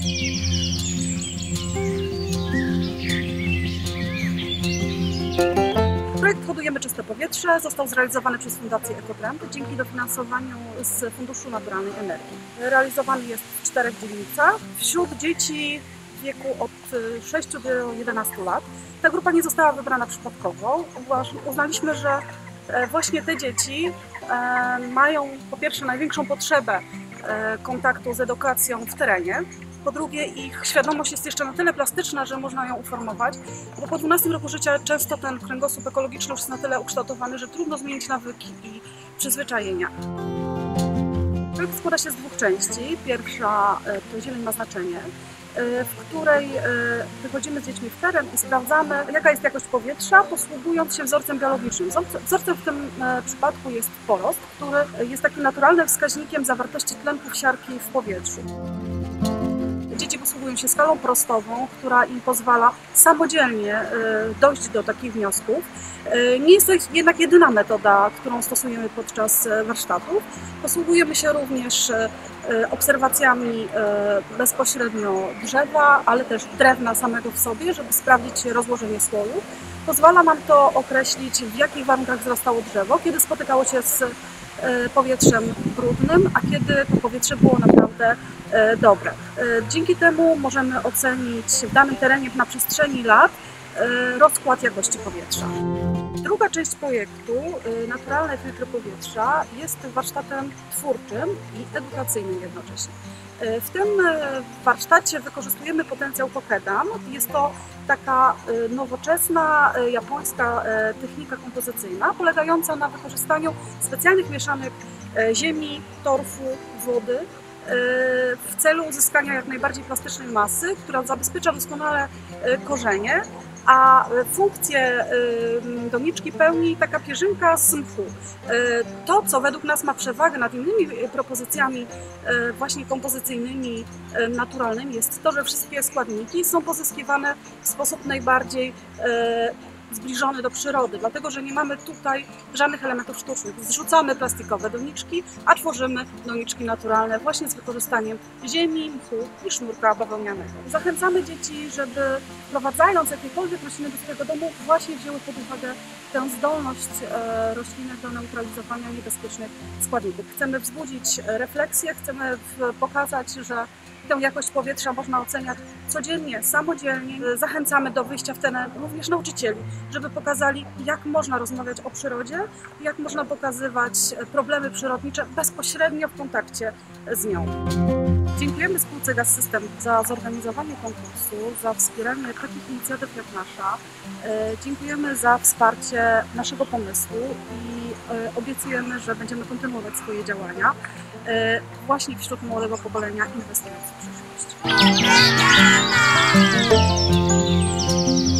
Projekt Hodujemy Czyste Powietrze został zrealizowany przez Fundację Ekotrend dzięki dofinansowaniu z Funduszu Naturalnej Energii. Realizowany jest w 4 dzielnicach. Wśród dzieci w wieku od 6 do 11 lat. Ta grupa nie została wybrana przypadkowo. Uznaliśmy, że właśnie te dzieci mają po pierwsze największą potrzebę kontaktu z edukacją w terenie. Po drugie, ich świadomość jest jeszcze na tyle plastyczna, że można ją uformować, bo po 12 roku życia często ten kręgosłup ekologiczny już jest na tyle ukształtowany, że trudno zmienić nawyki i przyzwyczajenia. Projekt składa się z 2 części. Pierwsza to Zieleń ma znaczenie, w której wychodzimy z dziećmi w teren i sprawdzamy, jaka jest jakość powietrza, posługując się wzorcem biologicznym. Wzorcem w tym przypadku jest porost, który jest takim naturalnym wskaźnikiem zawartości tlenków siarki w powietrzu. Dzieci posługują się skalą prostową, która im pozwala samodzielnie dojść do takich wniosków. Nie jest to jednak jedyna metoda, którą stosujemy podczas warsztatów. Posługujemy się również obserwacjami bezpośrednio drzewa, ale też drewna samego w sobie, żeby sprawdzić rozłożenie słoju. Pozwala nam to określić, w jakich warunkach wzrastało drzewo, kiedy spotykało się z powietrzem brudnym, a kiedy to powietrze było naprawdę dobre. Dzięki temu możemy ocenić w danym terenie na przestrzeni lat rozkład jakości powietrza. Druga część projektu, Naturalne filtry powietrza, jest warsztatem twórczym i edukacyjnym jednocześnie. W tym warsztacie wykorzystujemy potencjał Kokedam. Jest to taka nowoczesna japońska technika kompozycyjna, polegająca na wykorzystaniu specjalnych mieszanek ziemi, torfu, wody w celu uzyskania jak najbardziej plastycznej masy, która zabezpiecza doskonale korzenie, a funkcję doniczki pełni taka pierzynka z mchu. To, co według nas ma przewagę nad innymi propozycjami właśnie kompozycyjnymi, naturalnymi, jest to, że wszystkie składniki są pozyskiwane w sposób najbardziej zbliżony do przyrody, dlatego że nie mamy tutaj żadnych elementów sztucznych. Zrzucamy plastikowe doniczki, a tworzymy doniczki naturalne właśnie z wykorzystaniem ziemi, mchu i sznurka bawełnianego. Zachęcamy dzieci, żeby wprowadzając jakiekolwiek rośliny do swojego domu właśnie wzięły pod uwagę tę zdolność roślinek do neutralizowania niebezpiecznych składników. Chcemy wzbudzić refleksję, chcemy pokazać, że tę jakość powietrza można oceniać codziennie, samodzielnie. Zachęcamy do wyjścia w teren również nauczycieli, żeby pokazali, jak można rozmawiać o przyrodzie, jak można pokazywać problemy przyrodnicze bezpośrednio w kontakcie z nią. Dziękujemy spółce Gaz System za zorganizowanie konkursu, za wspieranie takich inicjatyw jak nasza. Dziękujemy za wsparcie naszego pomysłu i obiecujemy, że będziemy kontynuować swoje działania właśnie wśród młodego pokolenia, inwestując w przyszłość.